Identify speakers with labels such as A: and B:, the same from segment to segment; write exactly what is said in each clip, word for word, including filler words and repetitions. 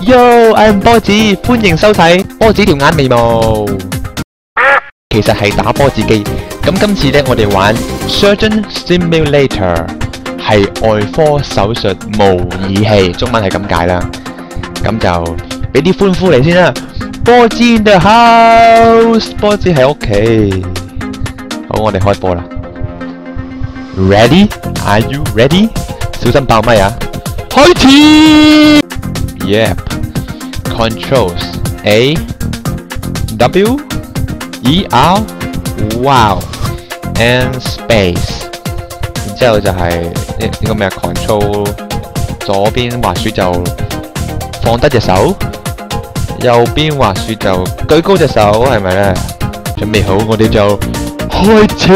A: Yo，I'm 波子，歡迎收睇波子條眼眉毛。其實係打波子機。咁今次呢，我哋玩 Surgeon Simulator， 係外科手術模擬器，中文係咁解啦。咁就俾啲歡呼嚟先啦。波子 in the house， 波子喺屋企。好，我哋開波啦。Ready？Are you ready？ 小心爆咪啊！開始。Yep。Controls A W E R Wow and Space， 然之後就係呢呢個咩 Control， 左邊滑鼠就放低隻手，右邊滑鼠就舉高隻手，係咪咧？準備好，我哋就開始。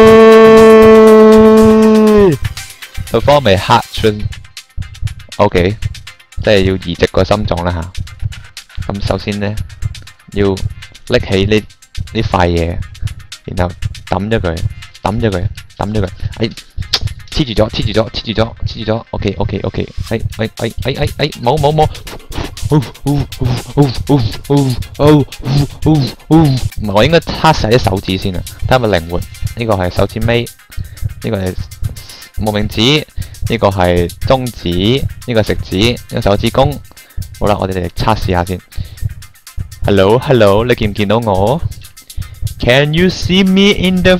A: 對方咪黑春 ，OK， 即係要移植個心臟啦吓。咁首先咧，要拎起呢呢塊嘢，然後抌咗佢，抌咗佢，抌咗佢，哎，黐住咗，黐住咗，黐住咗，黐住咗 ，OK OK OK， 哎哎哎哎哎哎，冇冇冇，唔係我應該測晒啲手指先啊，睇下咪靈活。呢個係手指尾，呢個係無名指，呢個係中指，呢個食指，呢個手指公。好啦，我哋嚟測試下先。Hello Hello， 你見唔見到我 ？Can you see me in the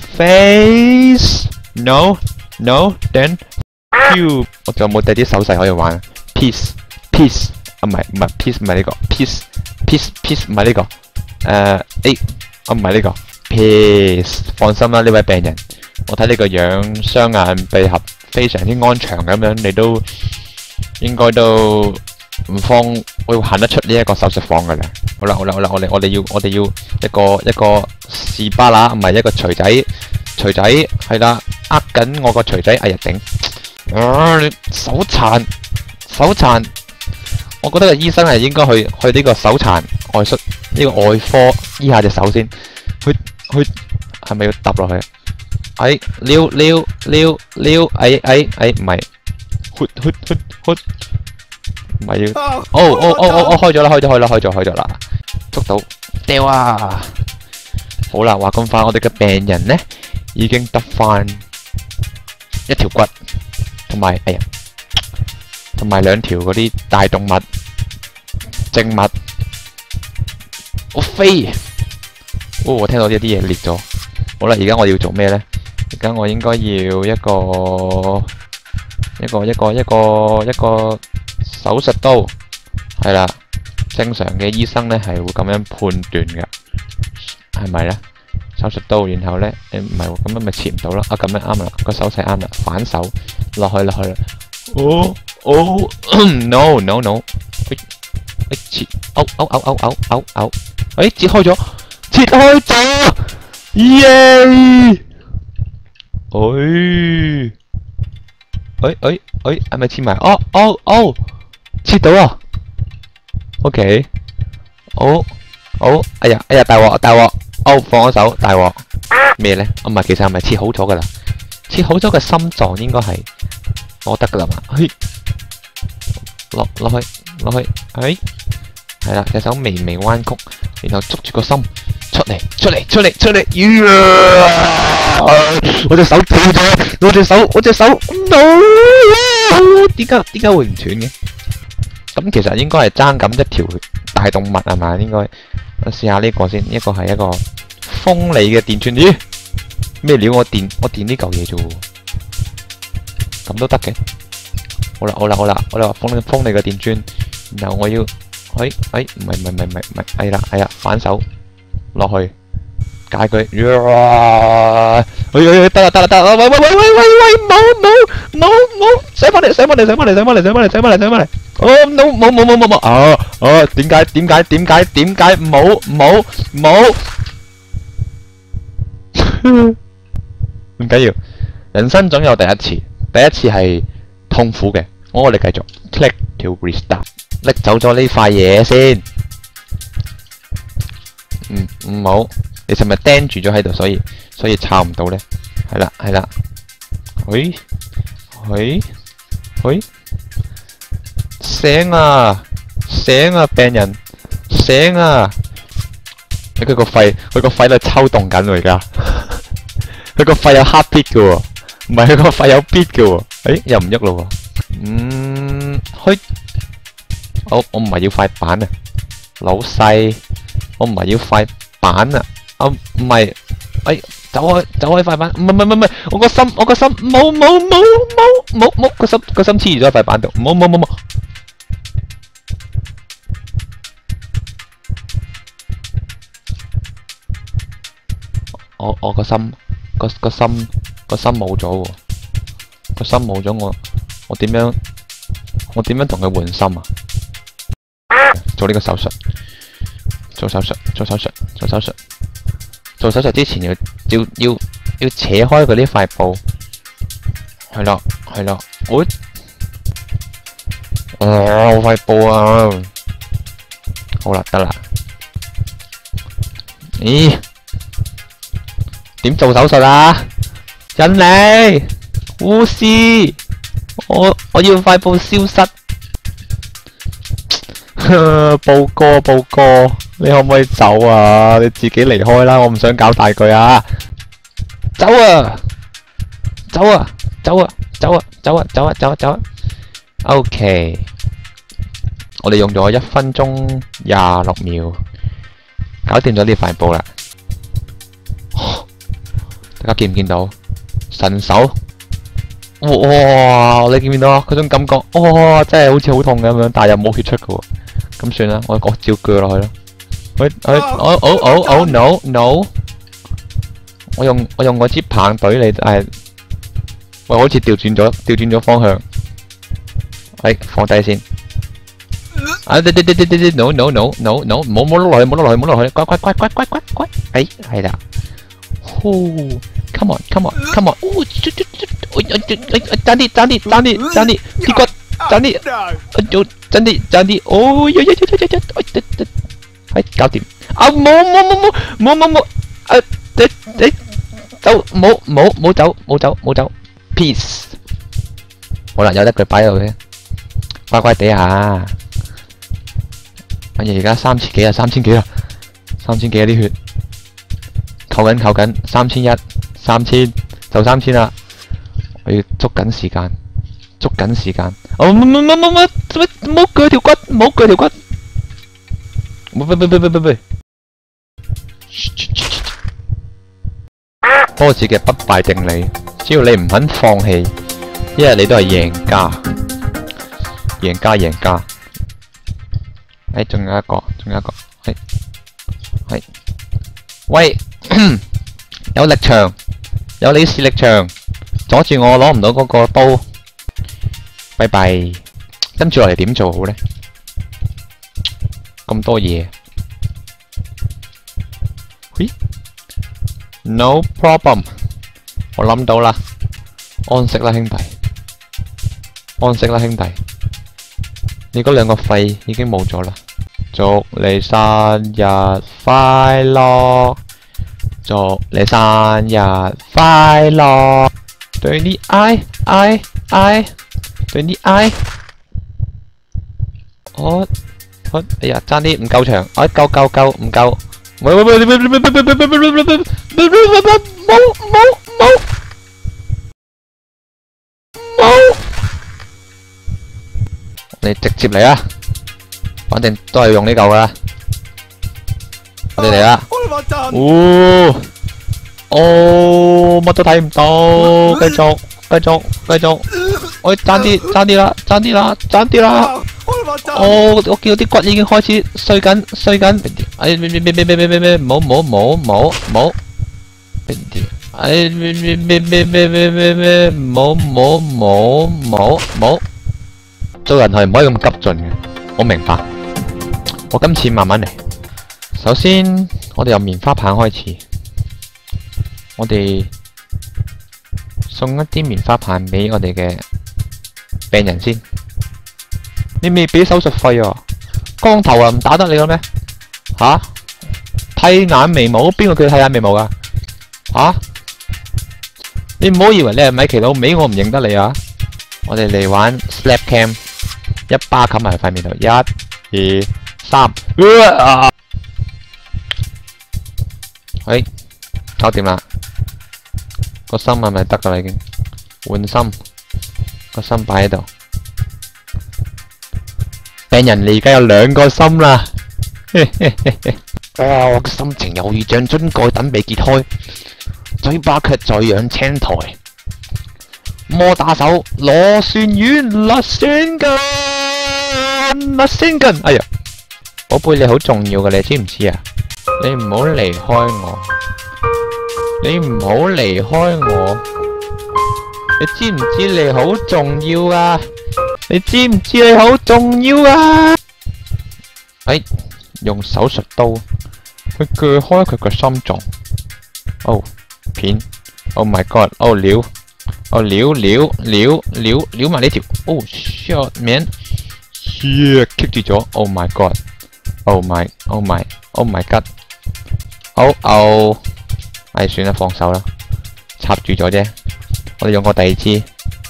A: face? No No then you。我仲有冇第啲手勢可以玩 ？Peace Peace 啊，唔係唔係 Peace 唔係呢個 Peace Peace Peace 唔係呢個。誒，誒啊唔係呢個 Peace。放心啦，呢位病人，我睇你個樣雙眼閉合，非常之安詳咁樣，你都應該都唔放會行得出呢一個手術房噶啦。好啦好啦好啦，我哋我哋要我哋要一個一個士巴拿，唔係一個錘仔，錘仔係啦，呃緊我個錘仔，哎呀頂！啊，你手殘手殘，我覺得個醫生係應該去去呢個手殘外術呢個外科醫下隻手先，去去係咪要揼落去？哎，撩撩撩撩，哎哎哎，唔係，去去去去。唔係要，哦哦哦哦哦，開咗啦，開咗開啦，開咗開咗啦，捉到，掉啊！好啦，話咁快，我哋嘅病人呢已經得翻一條骨，同埋哎呀，同埋兩條嗰啲大動物靜物，我飛！哦，我聽到一啲嘢裂咗。好啦，而家我要做咩呢？而家我應該要一個一個一個一個一個。手術刀係啦，正常嘅醫生咧係會咁樣判斷嘅，係咪咧？手術刀，然後咧，誒唔係喎，咁樣咪切唔到啦。啊，咁樣啱啦，個手勢啱啦，反手落去落去啦。哦哦 ，no no no， 誒誒切，嘔嘔嘔嘔嘔嘔嘔，誒切開咗，切開咗，耶！誒誒誒誒，係咪切埋？哦哦哦！切到啊 ！OK， 好，好，哎呀，哎呀，大鑊，大鑊，哦，放咗手，大鑊，咩咧？唔係，其實係咪切好咗噶啦？切好咗嘅心臟應該係攞得噶啦嘛？嘿，落落去，落去，哎，係啦，隻手微微彎曲，然後捉住個心，出嚟，出嚟，出嚟，出嚟，我隻手斷咗，我隻手，我隻手 ，no， 點解點解會唔斷嘅？咁其實應該係爭緊一條大動物係嘛？應該我試下呢個先，一個係一個鋒利嘅電鑽，咦？咩料？我電我電呢嚿嘢啫喎，咁都得嘅。好啦好啦好啦，我哋話鋒鋒利嘅電鑽，然後我要，哎哎，唔係唔係唔係唔係，係啦係啦，反手落去解佢，哎哎得啦得啦得啦，喂喂喂喂喂喂，冇冇冇冇，上翻嚟上翻嚟上翻嚟上翻嚟上翻嚟上翻嚟上翻嚟。哦，冇冇冇冇冇冇，哦哦，點解點解點解點解冇冇冇？唔緊要，人生總有第一次，第一次係痛苦嘅。我哋繼續 click to restart， 拎走咗呢塊嘢先。嗯，唔好，你係咪釘住咗喺度，所以所以抄唔到咧？係啦係啦，喂喂喂。醒啊！ 醒啊，病人醒啊！佢個肺，佢個肺喺度抽動緊喎而家。佢個肺有 heartbeat 嘅喎，唔係佢個肺有 beat 嘅喎。誒，又唔喐咯喎。嗯，去。我我唔係要塊板啊，老細，我唔係要塊板啊。我唔係，哎，走開走開塊板，唔係唔係唔係，我個心我個心冇冇冇冇冇冇個心個心黐住咗喺塊板度，冇冇冇冇。我我個心個個心個心冇咗喎，個心冇咗我我點樣我點樣同佢換心啊？做呢個手術，做手術，做手術，做手術，做手術之前要要要要扯開佢呢塊布，係啦係啦，我哦塊布啊，好啦得啦，咦？點做手術啊？人嚟，護士，我我要塊布消失。報哥，報哥，你可唔可以走啊？你自己離開啦，我唔想搞大佢啊！走啊！走啊！走啊！走啊！走啊！走啊！走啊！走啊 ！OK， 我哋用咗一分鐘廿六秒，搞掂咗呢塊布啦。大家見唔見到神手？哇！你見唔見到啊？嗰種感覺，哇！真係好似好痛咁樣，但係又冇血出嘅喎。咁算啦，我我照鋸落去咯。喂喂，哦哦哦哦 no no！ 我用我用我支棒懟你，誒，喂，好似調轉咗調轉咗方向。喂，放低先。啊！對對對對對 no no no no no！ 唔好唔好碌落去，唔好碌落去，唔好碌落去，乖乖乖乖乖乖乖！誒，係啦。呼 ！Come on come on come on！ 哦，爭啲爭啲爭啲爭啲鐵骨爭啲，做爭啲爭啲，哦呀呀呀呀呀！哎，搞掂！啊，冇冇冇冇冇冇冇！誒誒誒，走冇冇冇走冇走冇走 ，peace！ 好啦，有得佢擺喺度嘅，乖乖地下。乜嘢而家三千幾啊？三千幾啊？三千幾啊啲血，扣緊扣緊，三千一，三千就三千啦。我要捉緊時間，捉緊時間。哦，唔唔唔唔唔，唔好鋸條骨，唔好鋸條骨。唔唔唔唔唔唔。波子嘅不敗定理，只要你唔肯放棄，一日你都係贏家，贏家贏家。誒，仲有一個，仲有一個，係係，喂，有力場，有李氏力場，阻住我攞唔到嗰個刀，拜拜。跟住落嚟點做好呢？咁多嘢，嘿 ，no problem， 我諗到啦，安息啦兄弟，安息啦兄弟，你嗰兩個肺已經冇咗啦。祝你生日快樂，祝你生日快樂，對你愛愛愛，對你愛。我我哎呀，爭啲唔夠長，哎夠夠夠唔夠，喂喂喂喂喂喂喂喂喂喂喂喂喂喂喂喂，冇冇冇冇，你直接嚟啊！反正都係用呢嚿噶啦，我哋嚟啦！哦，哦，乜都睇唔到，繼續，繼續，繼續，我爭啲，爭啲啦，爭啲啦，爭啲啦！哦，我見到啲骨已經開始碎緊，碎緊，哎，咩咩咩咩咩咩咩，冇冇冇冇冇，哎，咩咩咩咩咩咩咩咩，冇冇冇冇冇，做人係唔可以咁急進嘅，我明白。我今次慢慢嚟。首先，我哋由棉花棒開始。我哋送一啲棉花棒俾我哋嘅病人先。你未俾手術費啊？光頭啊，唔打得你嘅咩？吓？剃眼眉毛？邊個叫剃眼眉毛噶？吓？你唔好以為你係米奇老味，我唔認得你啊！我哋嚟玩 slap cam， 一巴冚埋塊面度，一。 二、三，啊！喂，搞掂啦，個心係咪得㗎啦？已經換心，個心擺喺度。病人你而家有兩個心啦，哇！我嘅心情猶如像樽蓋等被揭開，嘴巴卻在養青苔。摩打手螺旋丸，螺旋根，螺旋根。哎呀，寶貝你好重要㗎，你知唔知啊？你唔好離開我，你唔好離開我。你知唔知你好重要啊？你知唔知你好重要啊？哎，用手術刀去鋸開佢個心臟。哦，片。Oh my god！ 哦料，哦料料料料料埋呢條。Oh shit man！Yeah， 棘住咗。Oh my god！Oh my！Oh my！Oh my god！好哦，唉算啦，放手啦，插住咗啫。我哋用個第二支。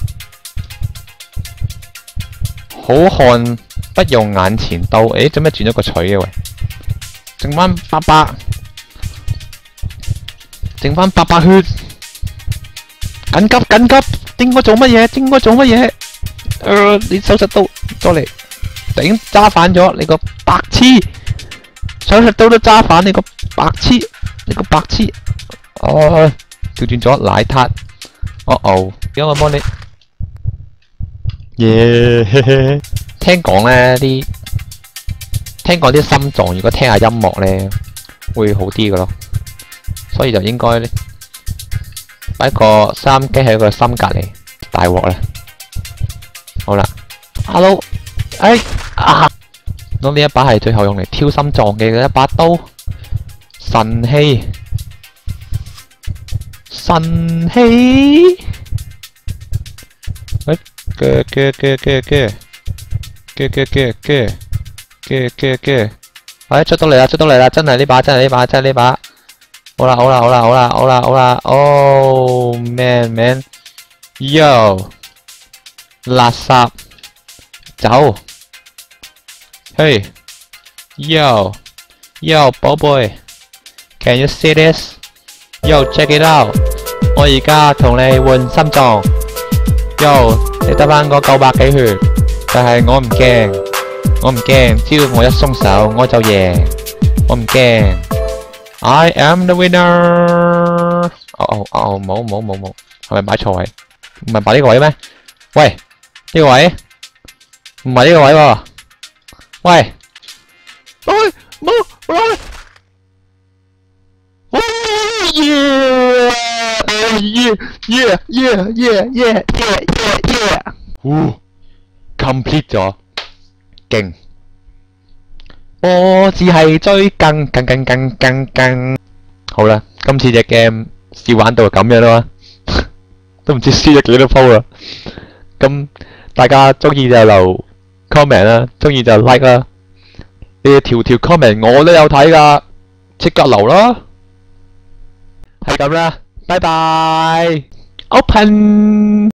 A: 好漢不用眼前刀，誒，做咩轉咗個錘嘅喂？剩翻八百，剩翻八百血，緊急緊急！應該做乜嘢？應該做乜嘢？誒，你手術刀再嚟，頂揸反咗，你個白痴！手術刀都揸反，你個白痴！你個白痴！哦，調轉咗奶撻，哦哦，而家我幫你。耶！聽講咧啲，聽講啲心臟如果聽下音樂咧，會好啲嘅咯，所以就應該擺個收音機喺個心隔離，大鑊啦！好啦 ，Hello， 哎啊！咁呢一把係最後用嚟挑心臟嘅一把刀，神器，神器。喂，嘅嘅嘅嘅嘅嘅嘅嘅嘅嘅嘅嘅，哎出到嚟啦，出到嚟啦！真係呢把，真係呢把，真係呢把。好啦好啦好啦好啦好啦好啦 ，Oh man man，Yo， 垃圾，走，嘿 ，Yo Yo 寶貝 ，Can you see this？ Yo check it out， 我而家同你換心臟。Yo， 你得返個九百幾血，但係我唔驚，我唔驚，只要我一鬆手我就贏，我唔驚。I am the winner。哦哦哦，冇冇冇冇，係咪擺錯位？唔係擺呢個位咩？喂，呢個位？唔係呢個位喎。喂，喂，冇喂。Yeah yeah yeah yeah yeah yeah yeah， 呼 complete 咗，勁！我只係追更更更更更更，好啦，今次隻 game 試玩到咁樣啦，都唔知輸咗幾多鋪啦。咁大家中意就留 comment 啦，中意就 like 啦。你哋條條 comment 我都有睇噶，即刻留啦。係咁啦，拜拜 ，open。